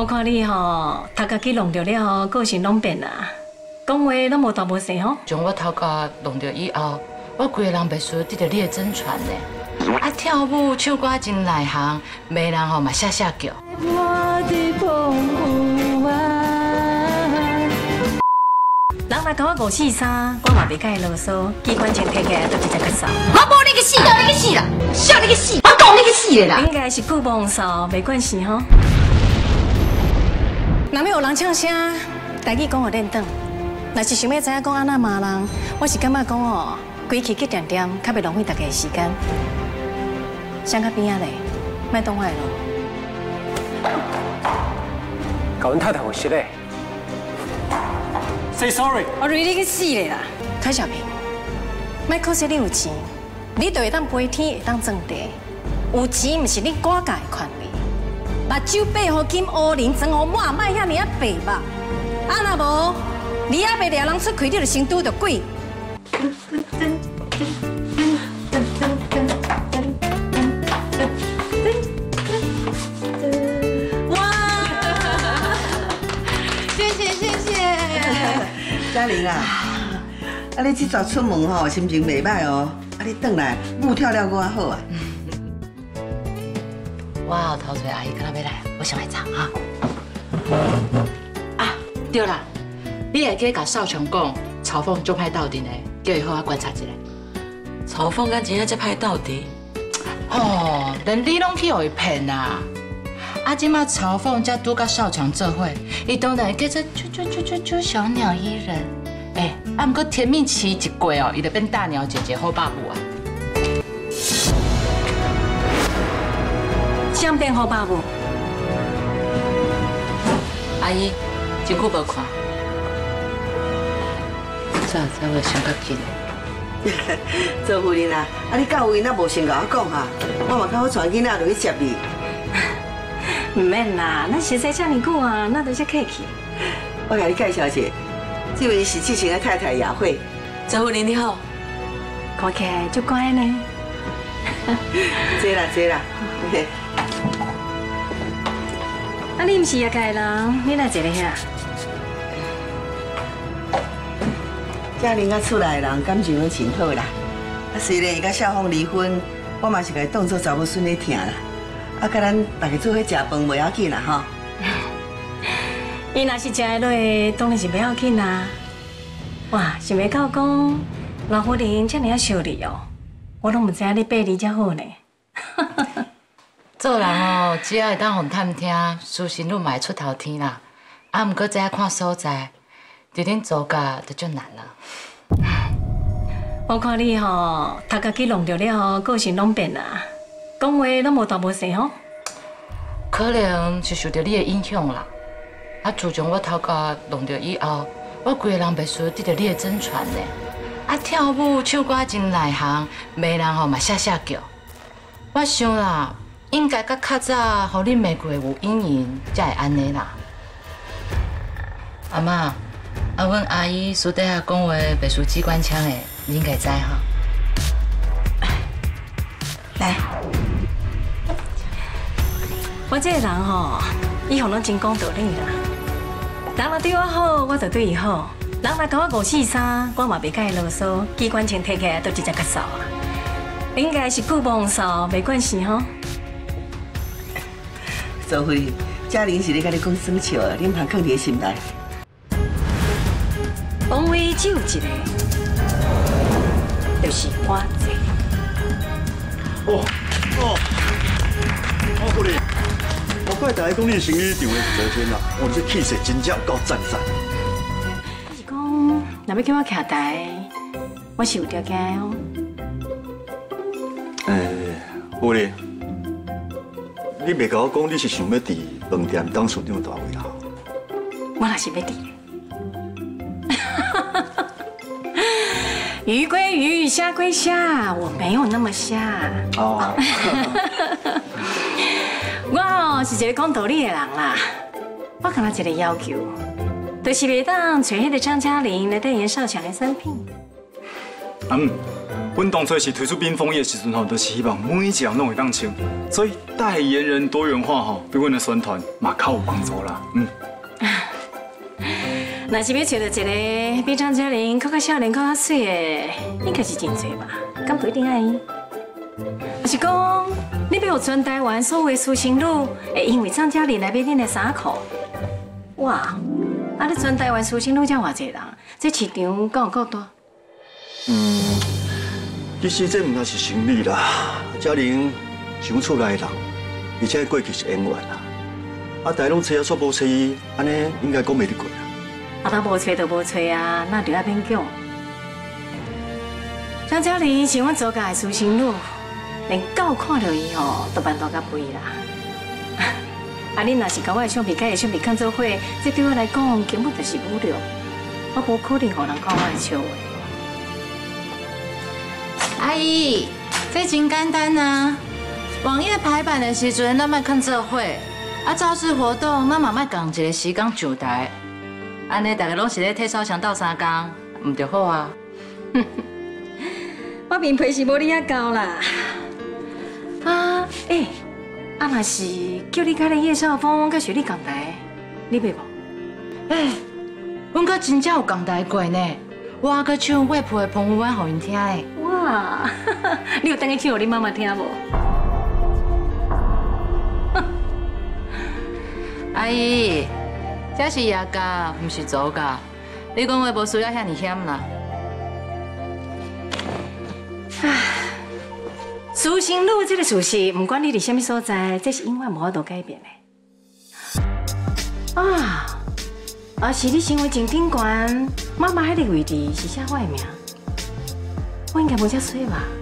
我看你吼，头壳去弄着了，个性拢变啦，讲话拢无大无细吼。 从我头壳弄着以后，我规个人袂输得着你的真传呢。啊，跳舞唱歌真内行，没人吼嘛写写叫。 人来甲我543，我嘛袂甲伊啰嗦，机关枪摕起来都直接甲扫。 我无你去死，叫你去死啦！笑你去死，我讲你去死的啦！ 应该是久无扫，袂关系吼。若要有人唱声，台语讲互练转。若是想要知影讲安那骂人，我是感觉讲哦，规气去点点，较袂浪费大家的时间。想较边仔咧，莫动我的路。 搞阮太太有失礼。Say sorry。 我瑞你去死咧啦！蔡小平，莫可惜你有钱，你就会当飞天，会当种地。有钱毋是你赶家的权利。目睭白互金，乌鳞装互满，莫遐尼啊白目。啊若无，你还袂掠人出气，你就先拄着鬼。哇！谢谢谢谢。 嘉玲啊，啊你这早出门吼，心情袂歹哦。啊你转来，舞跳了我好啊。 我后头找阿姨跟她要来，我先来查哈。啊，对啦，你会记甲少强讲，曹凤就歹斗阵的，叫伊好好观察一下。 曹凤敢真正才歹斗阵？ 哦，连你拢去互伊骗啊！啊，即马曹凤才拄甲少强做伙，伊当然会叫做啾小鸟依人。哎，啊，毋过甜蜜期一过哦，伊就变大鸟姐姐好爸母啊。 想变好爸母？ 阿姨，真久无看，早我想较紧。 做夫人啊，啊你到位那无先甲我讲哈，我嘛较好传囡仔落去接你。 唔免啦，咱熟悉遮尼久啊，那都是客气。 我甲你介绍一下，这位是志成的太太雅慧。 周夫人你好， 看起来足乖呢。 坐啦坐啦。 啊，你毋是业界人，你来坐咧遐。 嘉玲啊，厝内的人感情拢真好啦。啊，虽然伊甲少凤离婚，我嘛是甲伊当作查某孙咧疼啦。啊，甲咱大家做伙食饭袂要紧啦吼。 伊若是食得落，当然是袂要紧啦。哇，想袂到讲老夫人遮尔啊惜你哦，我拢毋知影你背你遮好呢。 做人哦，只要会当互探听，私心路嘛会出头天啦。啊，毋过知影看所在，伫恁做家就足难啦。 我看你吼，头壳去弄着了，个性拢变啦，讲话拢无大无细吼。 可能是受到你的影响啦。啊，自从我头壳弄着以后，我规个人袂输得着你的真传呢。啊，跳舞唱歌真内行，没人吼嘛写写叫。我想啦。应该较较早，互恁玫瑰有阴影，才会安尼啦。阿妈，啊，阮阿姨私底下讲话袂输机关枪的，你应该知哈。 来， 我这个人吼，以后拢真讲道理啦。人若对我好，我就对伊好；人若甲我543，我嘛袂甲伊啰嗦，机关枪摕起来都直接甲扫啊。应该是久无扫，袂关系吼。 周夫人，嘉玲是咧甲你讲耍笑的，恁通放伫心内。 讲话只有一个，就是我这。 夫人，我怪大家讲你生理场的昨天啦，我这气势真正够赞。 你是讲，若要叫我徛台，我是有条件的哦。 夫人。你袂甲我讲，你是想要伫饭店当处长大位啊？ 我若是要伫。鱼归鱼，虾归虾，我没有那么虾。哦。我哦是一个讲道理的人啦。我干那一个要求，就是袂当找迄个张嘉玲来代言少强的产品。 阮当初是推出冰风衣的时阵吼，就是希望每一项拢会当穿，所以代言人多元化吼，对阮的宣传嘛较有帮助啦。 若是要找到一个比张嘉玲更较少年、更较水的，应该是真多吧？敢不一定爱伊。是讲，你要有全台湾所有的私生女会因为张嘉玲来买恁的衫裤，哇！啊，你全台湾私生女才偌济人，这市场够有够大？ 其实这唔那是生理啦，嘉玲是阮厝内人，而且过去是演员啦。大家拢找啊，煞无找伊，安尼应该讲袂得过啦。 咱无找就无找啊，那就要勉强。张嘉玲是阮周家的私生女，连狗看到伊吼都办大甲肥啦。啊，恁若是甲我的相片、甲伊的相片看做伙，这对我来讲根本就是侮辱。我无可能互人讲我的笑话。 阿姨，这真简单啊！网页排版的时阵，咱莫看做伙；啊，造势活动，咱嘛莫共一个时间上台。安尼大家拢是咧替扫墙斗3工，唔就好啊？ 我面皮是无你遐高啦。啊，若是叫你甲你叶少峰甲雪莉共台，你袂无？ 阮阁真正有共台过呢。我还阁唱《月铺的澎湖湾》互因听呢。 哇，你有等去唱给你妈妈听无？ 阿姨，这是夜教，唔是早教。你讲话无需要遐尼险啦。 私生女这个事实，不管你伫什么所在，这是永远无法度改变的。是你成为正顶悬，妈妈迄个位置是写我的名，我应该无遮衰吧？